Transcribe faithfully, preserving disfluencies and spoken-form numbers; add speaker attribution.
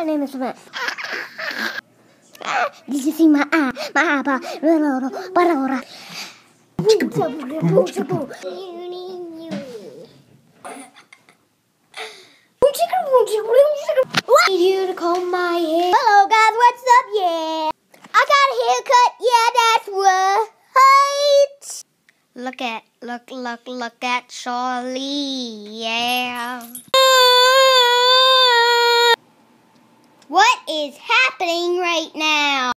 Speaker 1: My name is Matt. Did you see my eye? My eyeball. I need you to comb my hair. Hello guys, what's up? Yeah, I got a haircut. Yeah, that's right. Look at, look, look, look at Charlie. Yeah. What is happening right now?